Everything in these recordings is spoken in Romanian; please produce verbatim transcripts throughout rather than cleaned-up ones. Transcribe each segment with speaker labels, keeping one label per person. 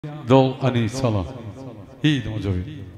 Speaker 1: Dol ani sala. İyi de hocam.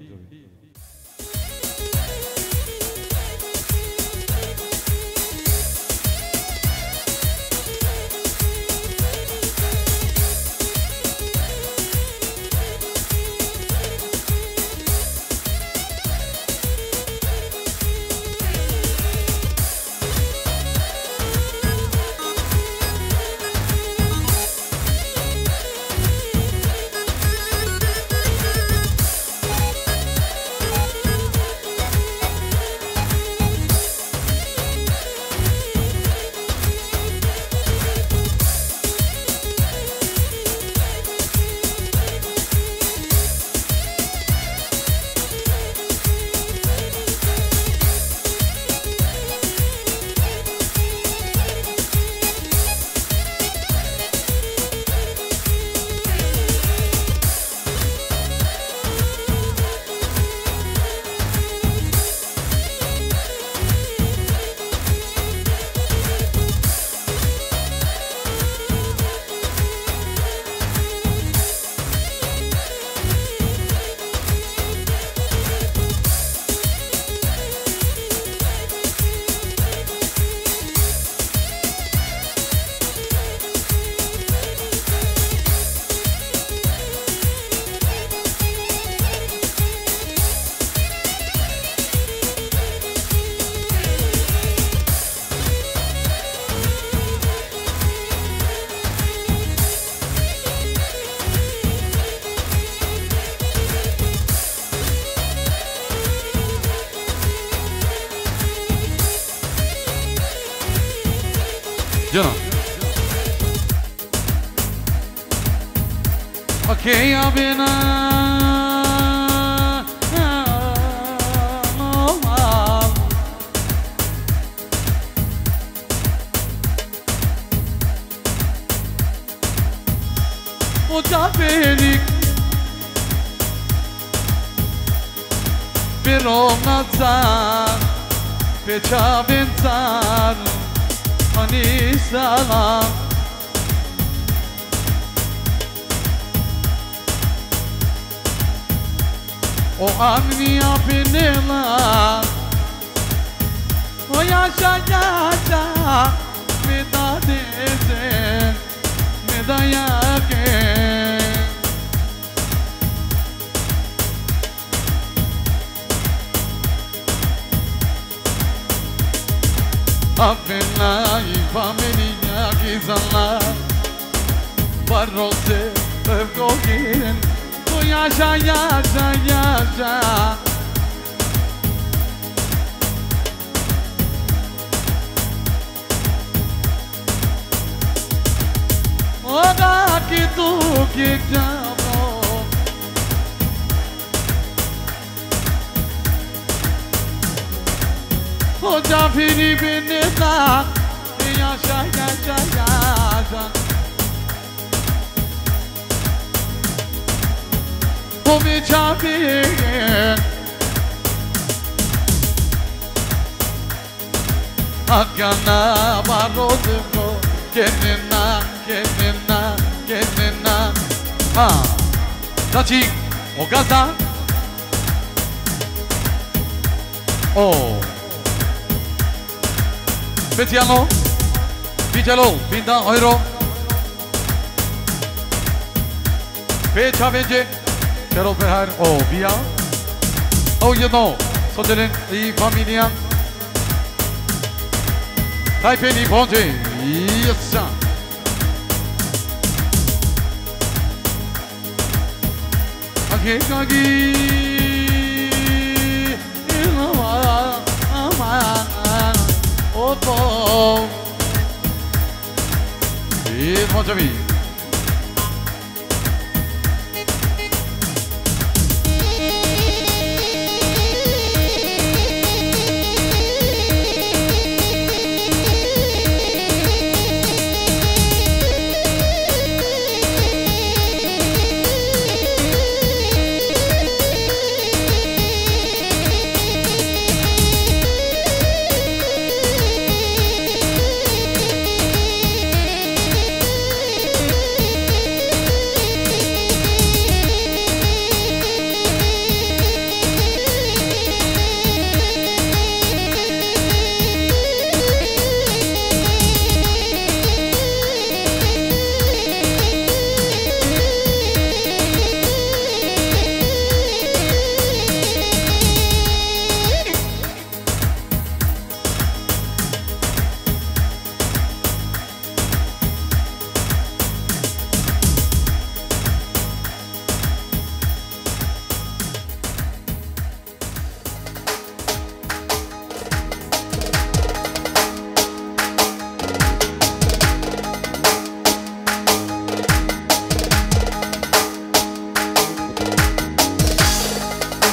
Speaker 1: Canım. Okey ya bina. Mutafelik bir olmazsan peça benzer hani salam o anniya pinela o yaşa yaşa meda desen meda yake Appena i famiglia kizalla Barrose öfkokin Tu yaşa yaşa yaşa O da ki tu ki jamo O da fini bineta yaşa yaşa yaşa O mi çapin Akana baroduko kendina kendina kendina Ha Dachi Ogasa Oh Specialo Vigelo Binda Euro Pecha Venge Pero per Oh via Oh you know Sotelen I familia Taipei ni Ponte Yes sir Ake kagi Ilama Ama Opo Is Mojavi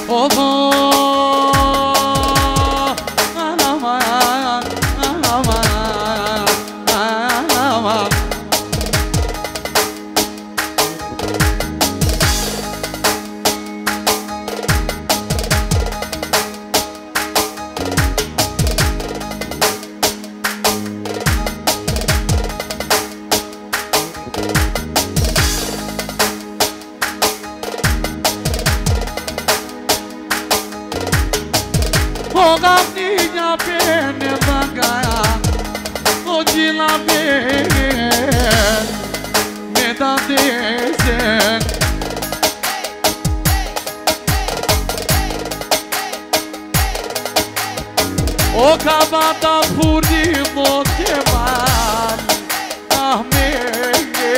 Speaker 1: O cavata puri mote man ah mege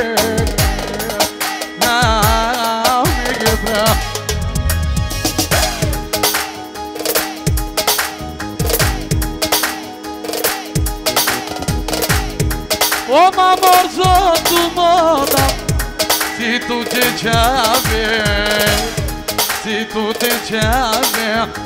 Speaker 1: na mege bra O mamor zo tu moda si tu te chave si tu te chave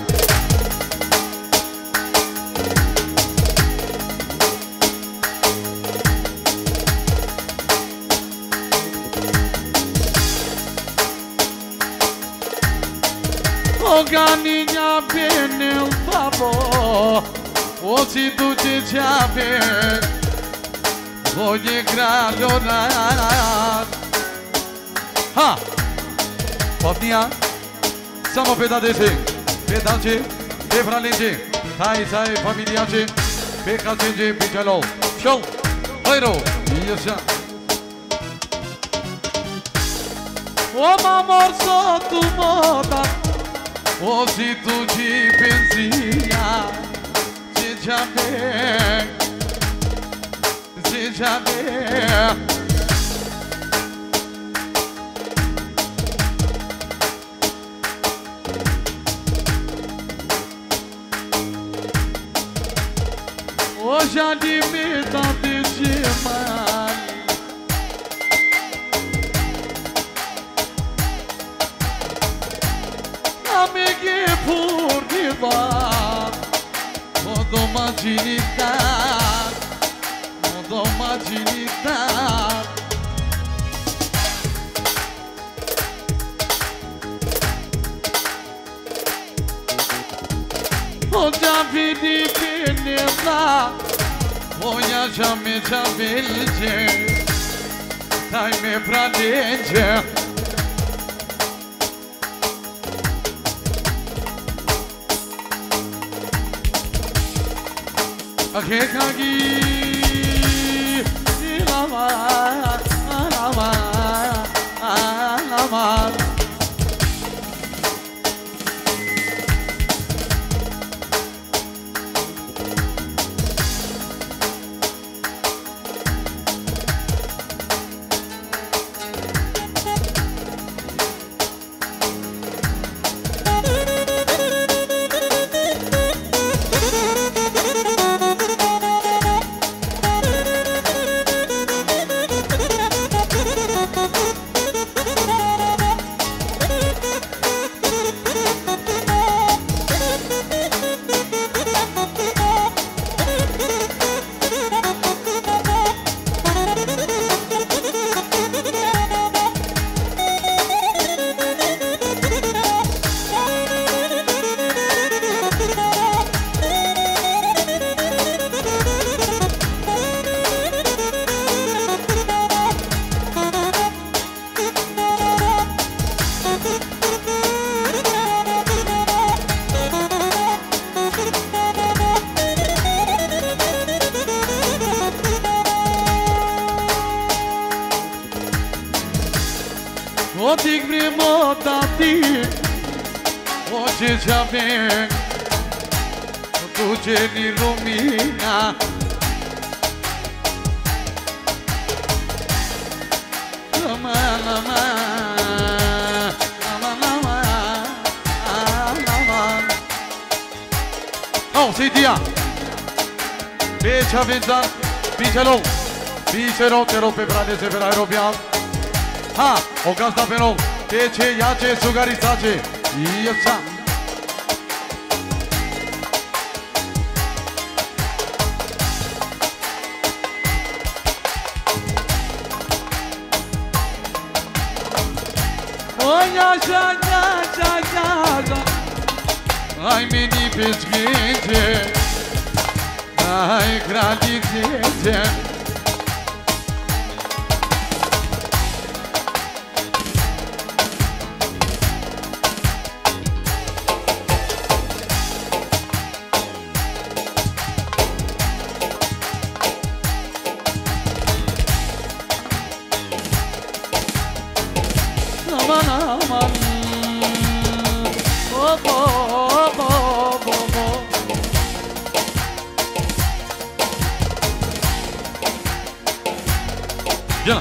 Speaker 1: O ganinha bene o favor O si tu te chave Voglio graglionar Ha Popnia Samo pedadece Pedace Defralince Tai sai familiace Pecacince Picalo Show Oiro Iosha O mamor so tu moda O si tu ci pensia Se già bene Se già bene O già di metà di gemani Amiche pur di va O domaginità O domaginità O già vedi bene là O già già me già velge Dai me pradenge Che caghi la ma la ma la ma O ti gremo da ti O ce c'ave O tu ce ni lumina Lama lama Lama lama Lama Oh, sei dia Becia vinta Bicelo Bicelo te lo pe brade se per aeropian Ha, o gazda pe nou, te ce ia ce sugarița ce, ia sa, ja, ja, ja, ja, ja, ja. Ai meni pe zgândje, ai kraljice. Aman aman, oh, oh, oh, oh, oh. Viens là.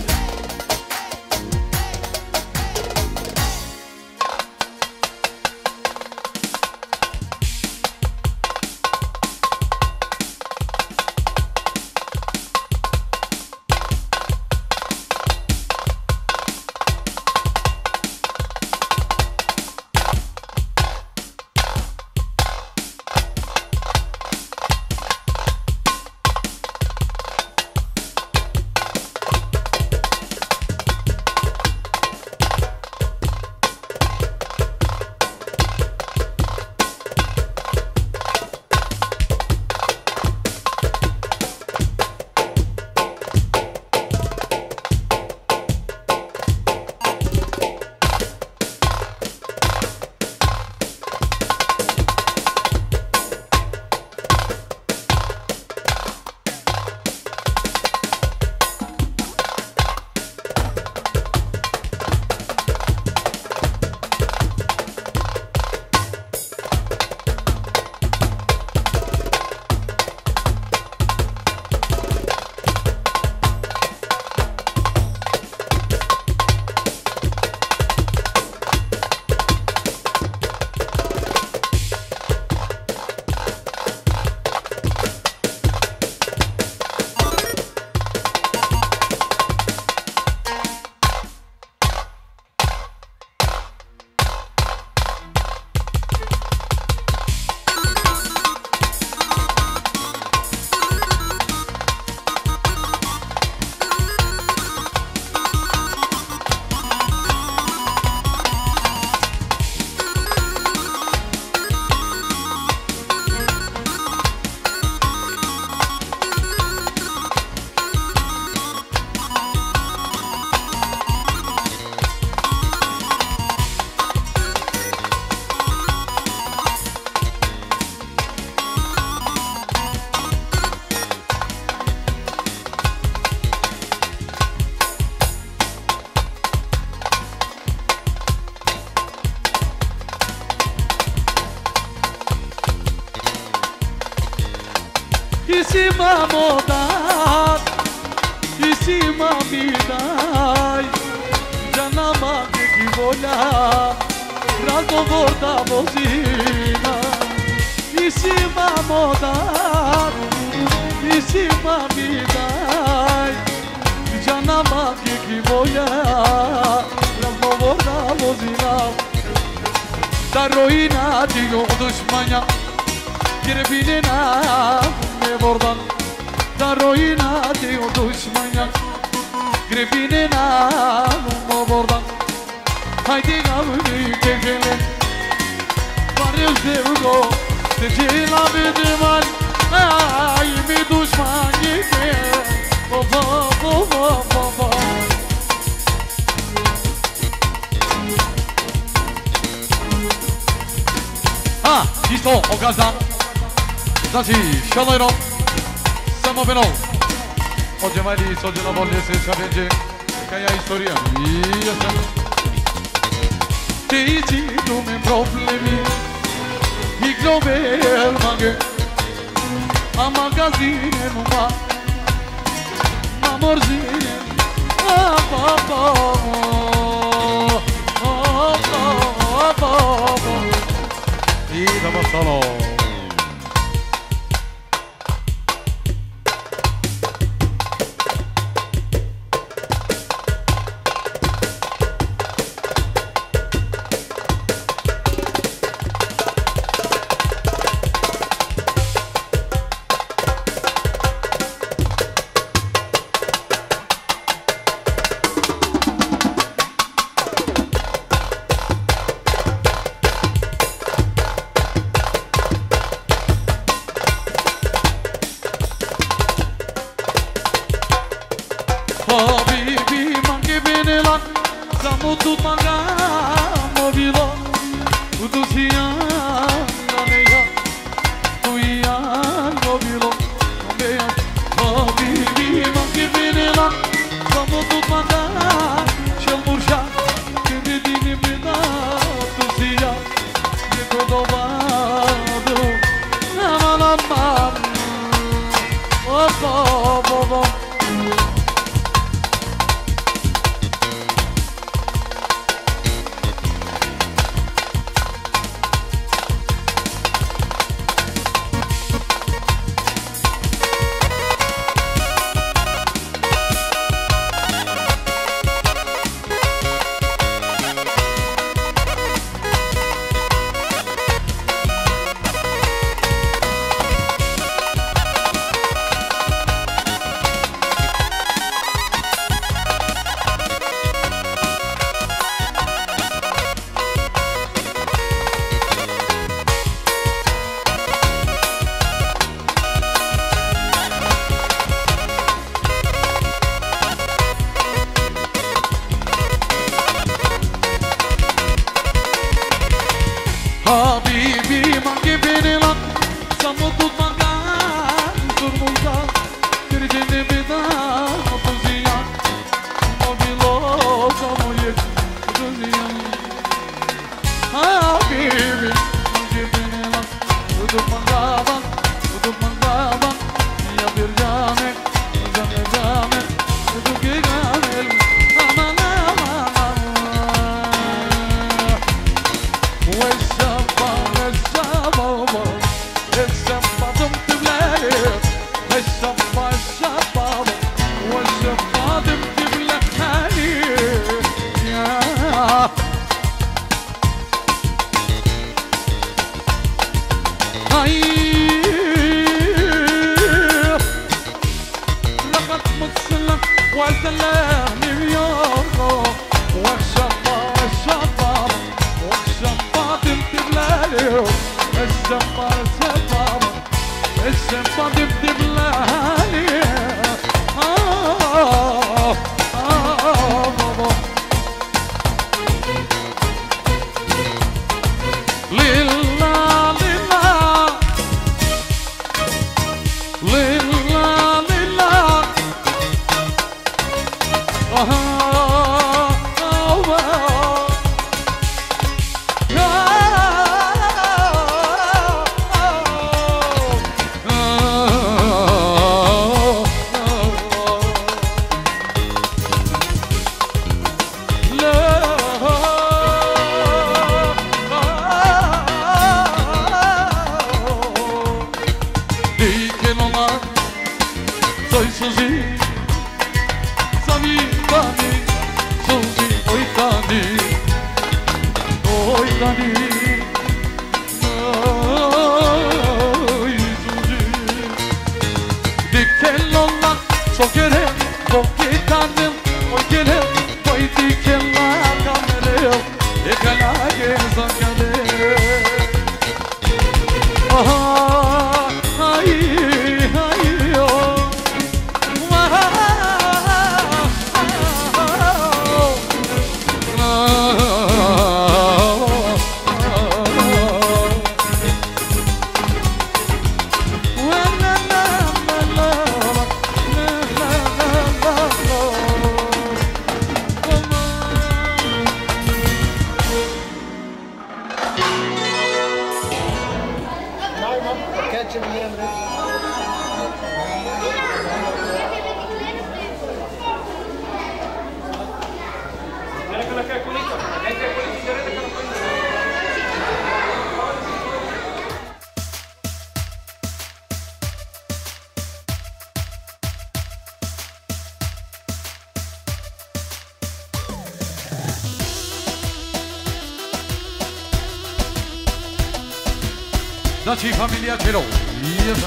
Speaker 1: Isima modat, isima midai, janama ke ki vola, razo vorda bozina. Isima modat, isima midai, janama ke ki vola, razo vorda bozina. Da roina digo dushmanya, girbinena. Vordan da roina de dushmanya grebine na mo vordan haydi gavni kegele varil devgo te jela bedman ay mi dushmani ke bo bo bo bo bo ah listo okaza Znači, šalajno, samo veno. Ođe mali, sođe na bolje se čabeđe, kaja istorija. I ja sam. Te ići tu me problemi, i globel mange, a magazine numa, na morzine, a pa pa, a pa pa, i da vas salo. Daci familia celor. Iesa.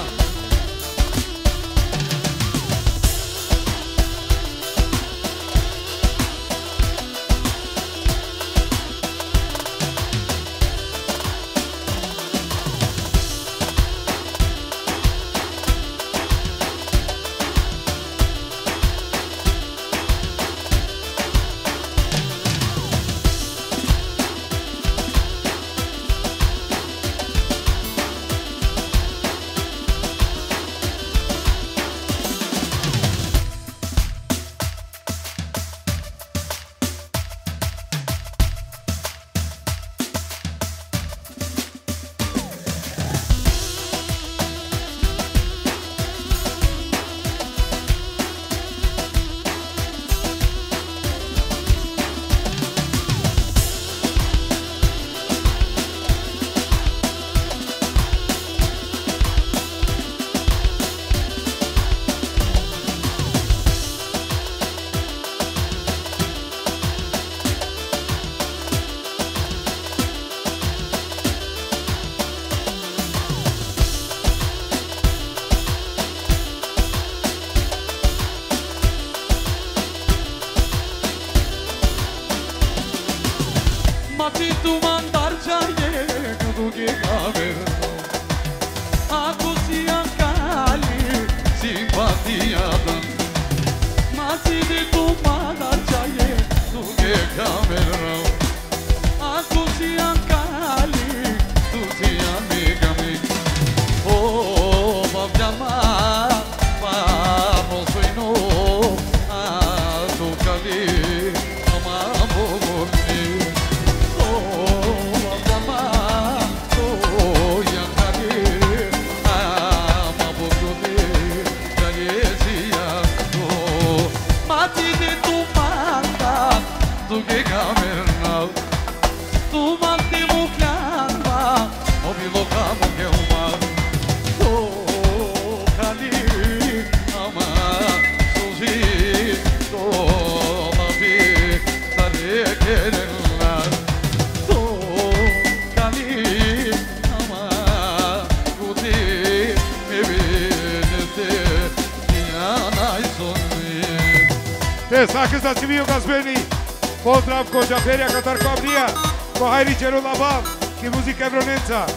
Speaker 1: Mati tu mandar jaye kuduge gaverno Aku siang kali simpatia dan Mati tu mandar jaye kuduge gaverno Aku siang kali tu siang megami Oh babjama vamos suino Aku kali
Speaker 2: Sakız da Sivio Gazbeni, pozdrav ko Džaferija Katar Kavnija, ko Hajri Čerulaban, ki muzika Evronenca.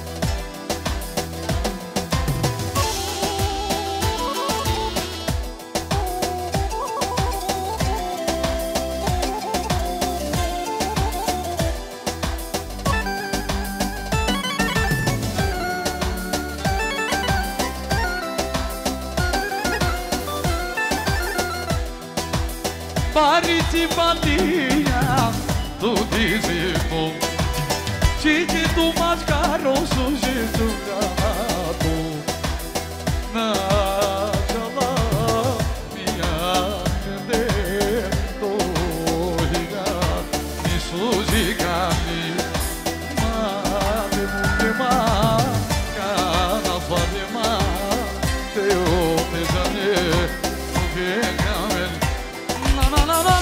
Speaker 1: Simpatia tu dizipo Cici tu mais caro sujeito gato Na jala minha tende to higa mi sujigami ma de mukema kana fadema teu mezane vegamen na na na na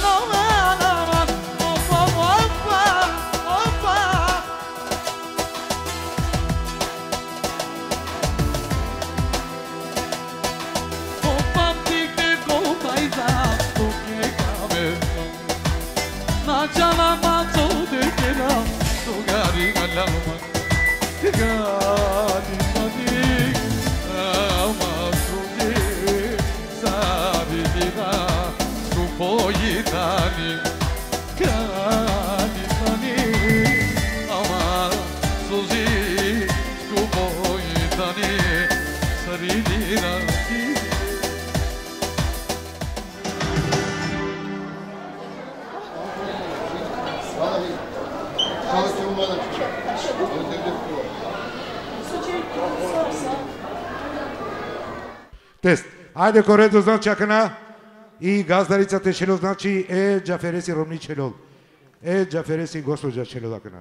Speaker 2: Тест. Ajde ko redu znači akana i gazdarica te šelol znači e Džaferesi Romni šelol. E Džaferesi gospođa šelol akana.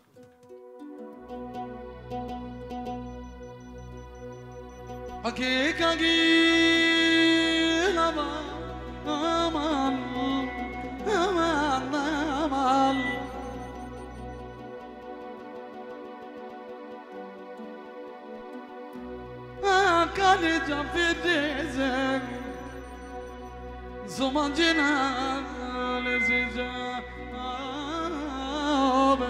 Speaker 1: Ake kagi lama aman aman aman Akane Džaferesi Zomancina lezica abe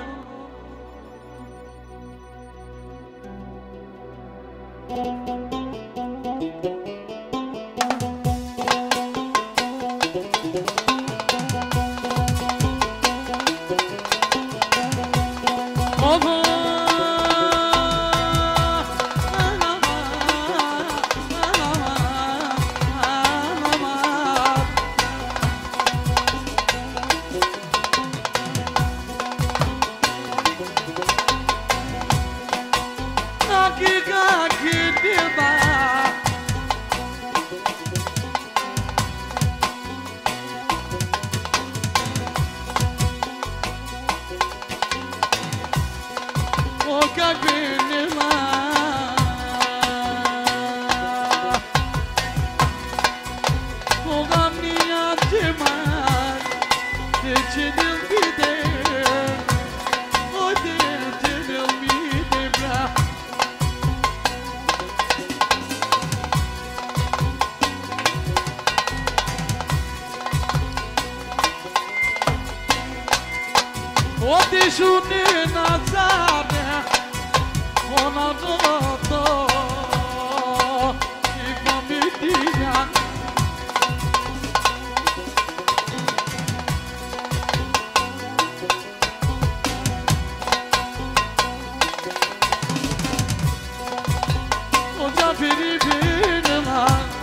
Speaker 1: Odishune nazare ona roto ipamitia Oja biri birla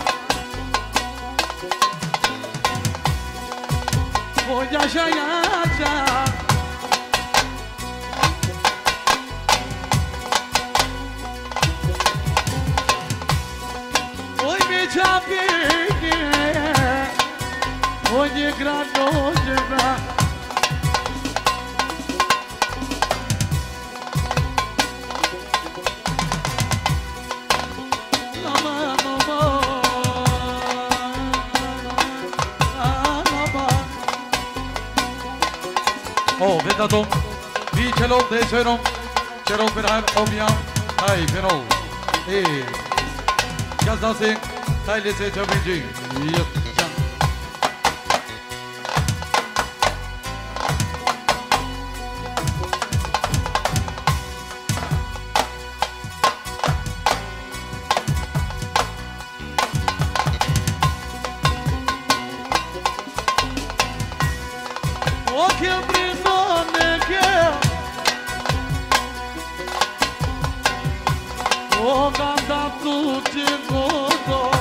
Speaker 1: Oja şayaca Çapige, oye grano lleva. Nama nama, nama. Oh, vedadom, vi celor de serom, celor per har obiam, hai perol. Eh, gazda se. Ailesi tabici yapacağım. O que brindou negueu O canta tutti godo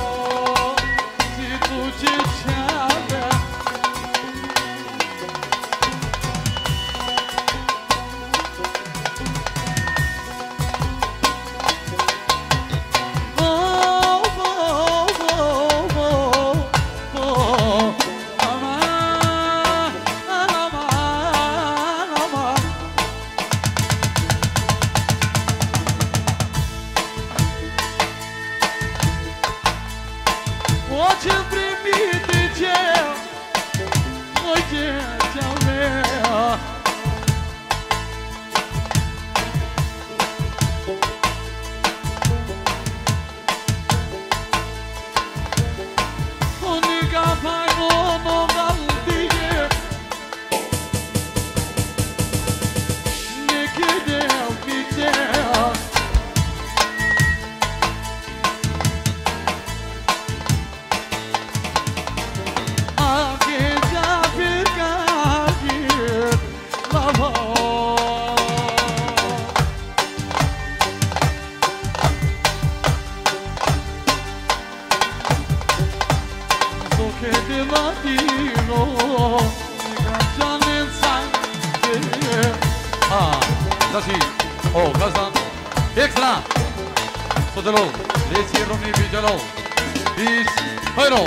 Speaker 1: Oh, Kazan, excellent. Sodelo, Lesi Romni Vijalo, Bis, Hayro.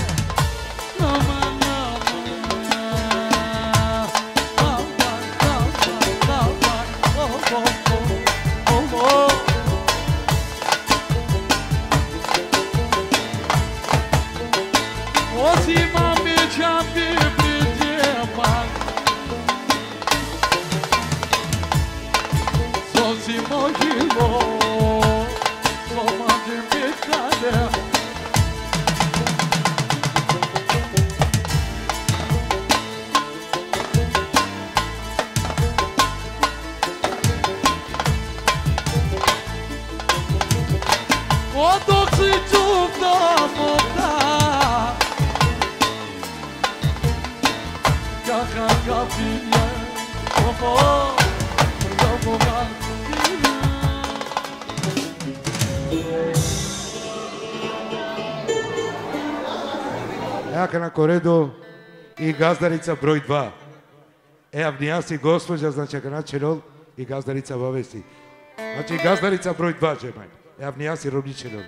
Speaker 2: Jaka na koredu i gazdarica broj dva. Evo si gospođa, znači kana čelol i gazdarica vavesti. Znači gazdarica broj dva žemaj. Evo si robni čelol.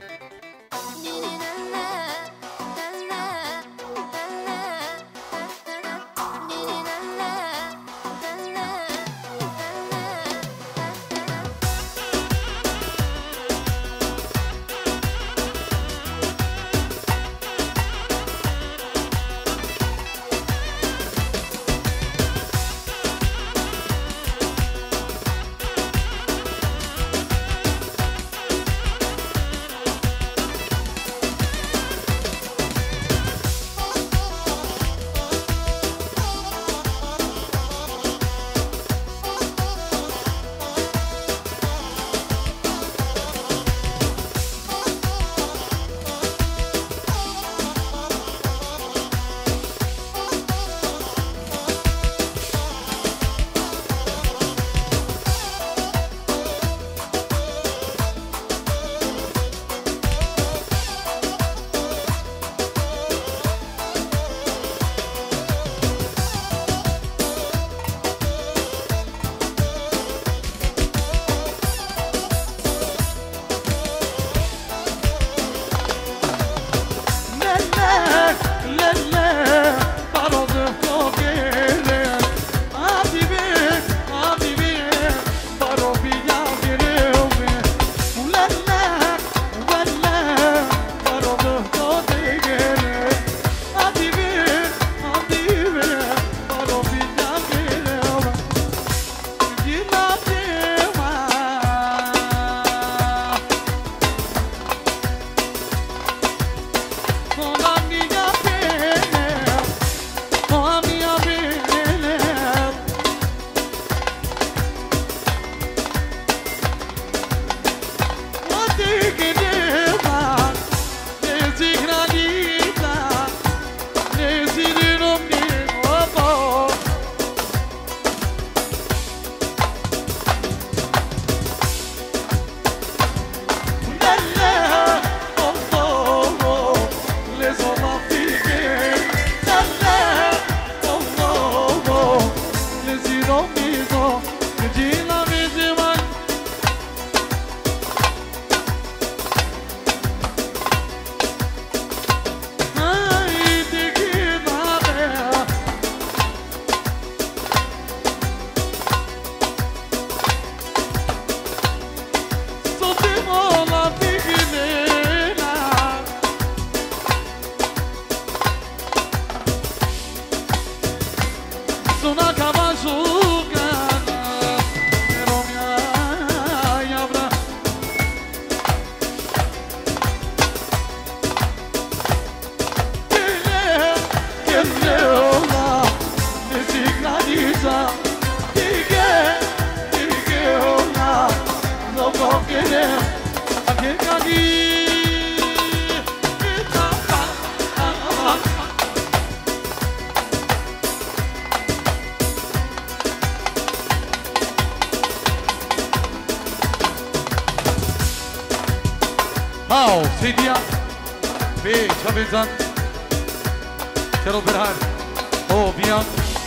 Speaker 1: Hao, Sidia, Be, Chavizan, Chero Berhan, O, Bian,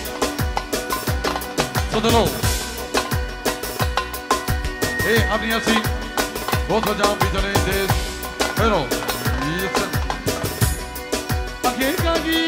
Speaker 1: Sodalo, E, Abniasi, Botajam, Bijanendes, Pero, Yitsan, Akekagi.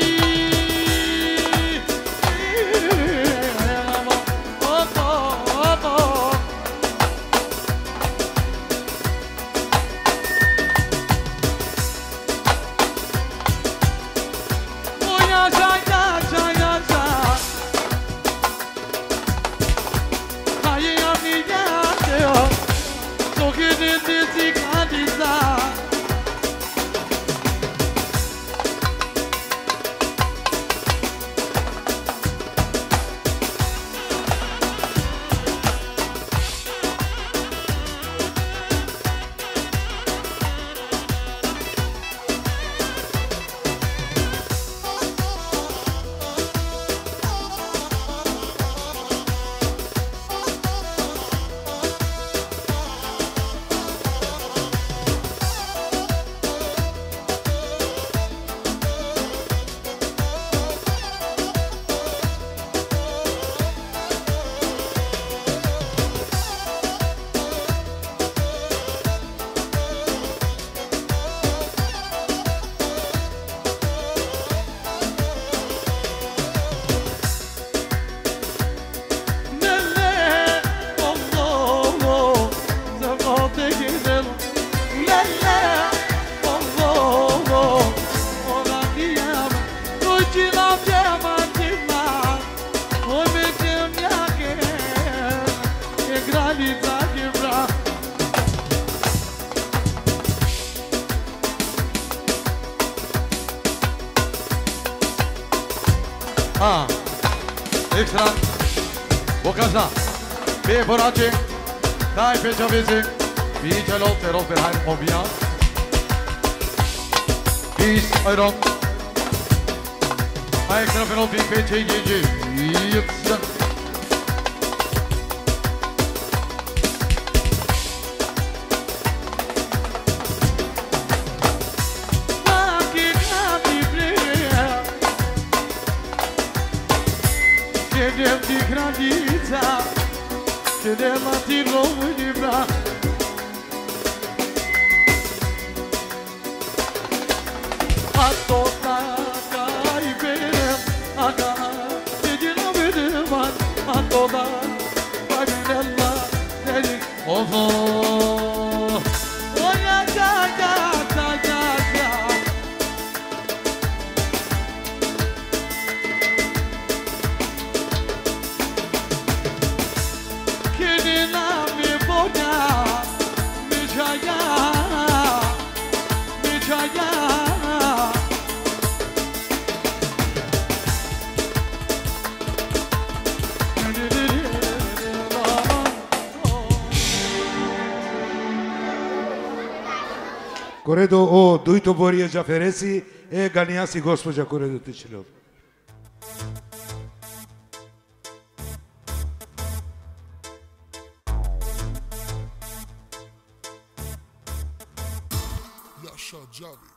Speaker 1: Ah, extra, Bokaza, Be Borace, Dai Pechavese, Vicelo, Tero Berhan Obia, Peace, Iron, Extra Fero, Big Peche, Gigi, Yipsan.
Speaker 3: Di grandizza, che della ti romibra. Atota kai bere, aga ti dilo bideman, atota kai bella deli.
Speaker 1: Ovo,
Speaker 3: Oya ja ja ja ja ja.
Speaker 2: Коредо о дуито Борија Джафереси е ганијаси госпоѓа Коредо Тичилов.
Speaker 4: Yasha Javi.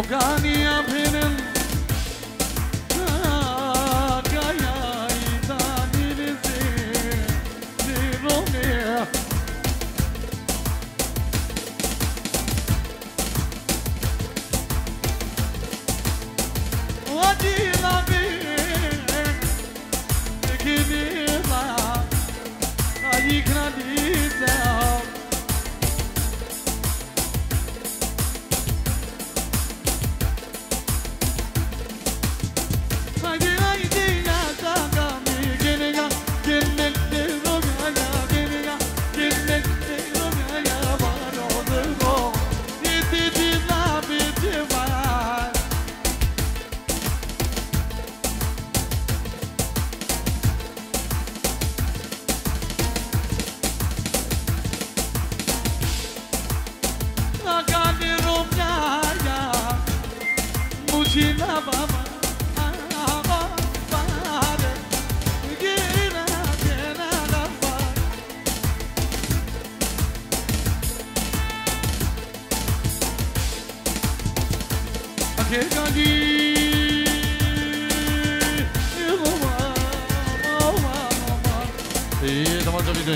Speaker 3: Ogania benim Kaya itanirizi Ziromia Wadila bin Kinila Ayikradisa
Speaker 1: 예, 담아잡이네.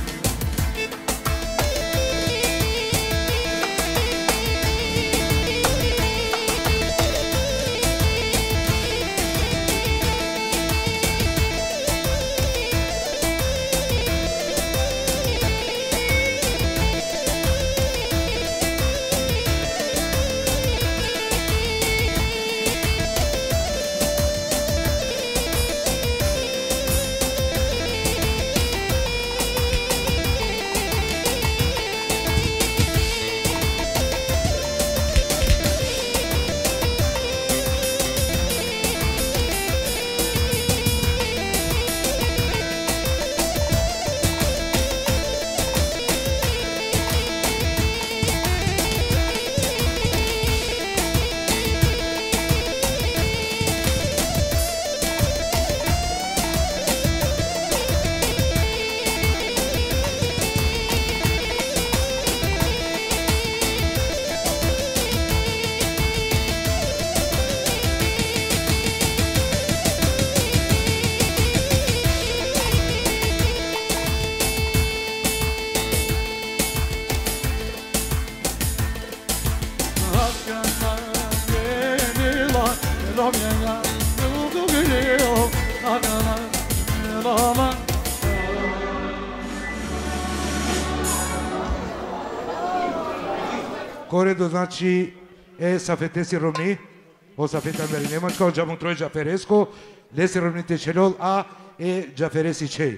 Speaker 2: Coredo znači e sa fetesi Romni, o sa feta Andrei Nemačka, o Džamu Troj Džaferesko, Lesi Romnite Čelol, a e Džaferesi Čej.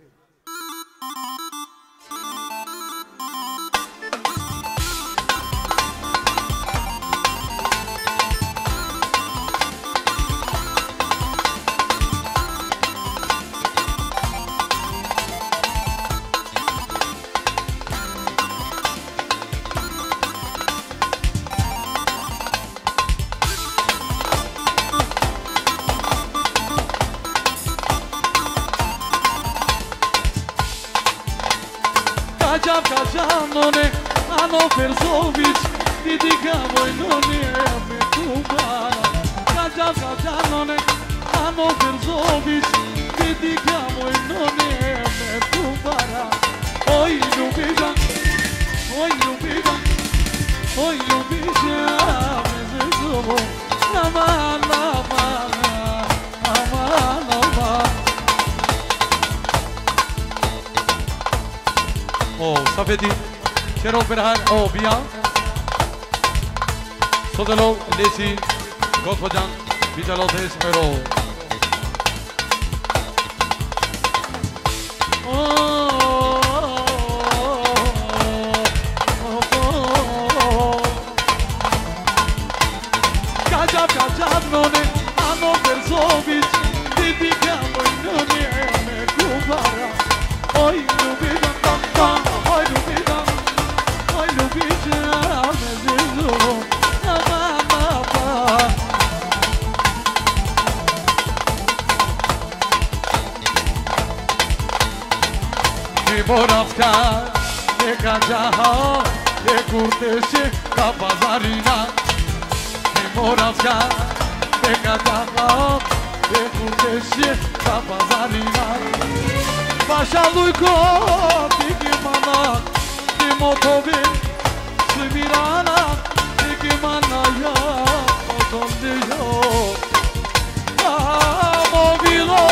Speaker 3: Kaçam kaçam none ano Persović vidi ga vojnone me kubara Kaçam kaçam none ano Persović vidi ga vojnone me kubara Oj ljubida oj ljubida oj ljubida me zezovo aman aman aman aman
Speaker 1: O Safeti, Cheryl Berhan, o Bian, Sodelo, Lesi, Godhojan, Vitalotes, Ero.
Speaker 3: Kaçap kaçap none, ano Persović, vidi ga vojnone me kubara Oj ljubida Oj ljubida, oj ljubida me zezovo aman aman
Speaker 1: Moravska, neka džaha, ne kurteše ka pazarina
Speaker 3: moravska e katakan e kurteşi kapazanina Başaluyko dikimana dimotobin Sibirana dikimana ya otondiyo Amobilo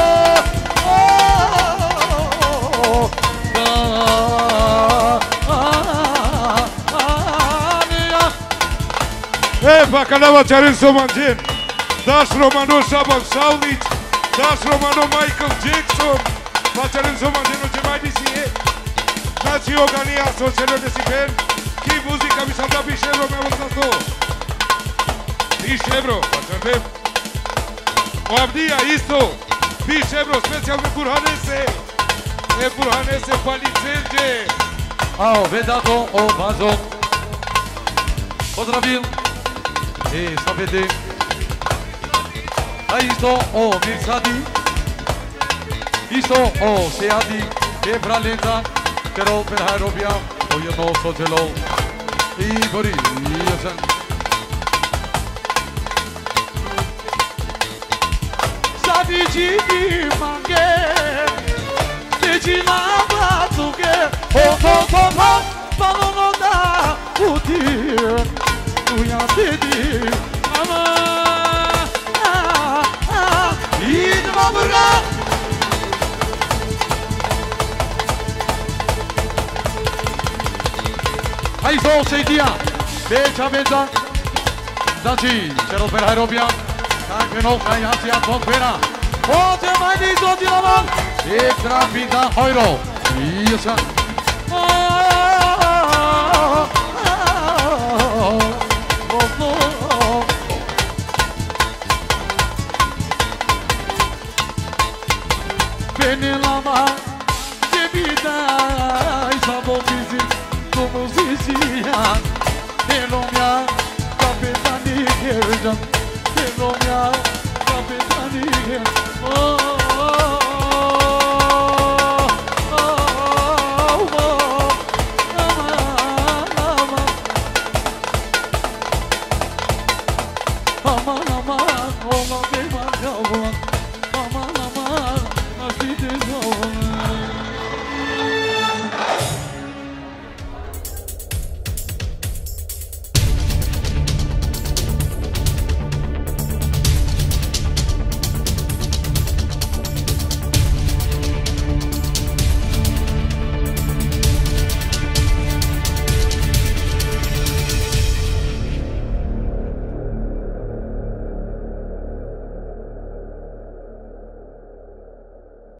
Speaker 2: E, pa kanava Qaren Somanjen, Dash Romano Shaban Saulic, Dash Romano Michael Jackson, pa Qaren Somanjen o Gjemajni si e, Znači ogania sočelo de si pen, ki muzika mi sam da piš evro me ovo za sto. Piš evro, pa čarnem. O Avdija isto, piš evro, specijalne Burhanese, e Burhanese palicenđe.
Speaker 1: Ao, Vedato, o Bazo. Pozdravil. E Savete. A isto o Mirsadi. Isto o Seadi. E Pralenza. Pero per Harobia. O jedno sočelo. I Bori. Jesen.
Speaker 3: Sadici di mange Deci la batuke O to to to Balono da utir Uya dedi Ama İdma bura
Speaker 1: Aizo Seidia. Beća Benza. Znači, Čero per Harobia. Kankeno Kajancija Tompera.
Speaker 3: Ote majdi zodilaman
Speaker 1: Ekstra pinta euro. Jesen.
Speaker 3: Beni lama Cebida İsabol bizi Domuz izleyen Elomya Kapitani Gercan Elomya Kapitani Gercan